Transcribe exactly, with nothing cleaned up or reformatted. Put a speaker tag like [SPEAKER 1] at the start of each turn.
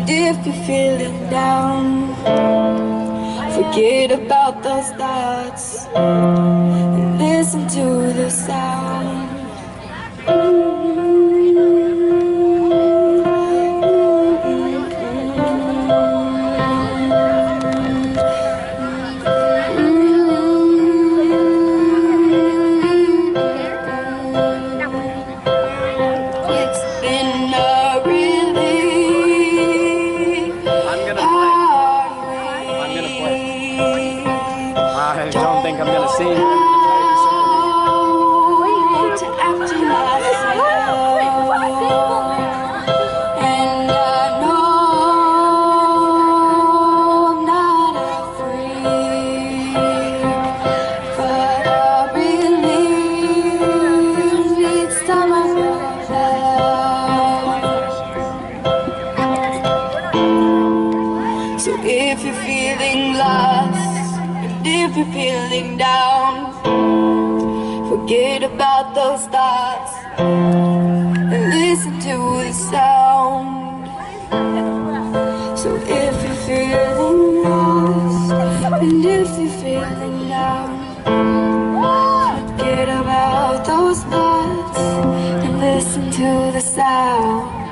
[SPEAKER 1] If you're feeling down, forget about those thoughts and listen to the sound. It's been a relief.
[SPEAKER 2] I'm gonna play. I'm gonna play. I don't think I'm gonna sing. I'm gonna tell you something.
[SPEAKER 1] To empty myself, and I know I'm not a freak, but I believe each time I feel love. So if you're feeling lost, and if you're feeling down, forget about those thoughts and listen to the sound. So if you're feeling lost and if you're feeling down, forget about those thoughts and listen to the sound.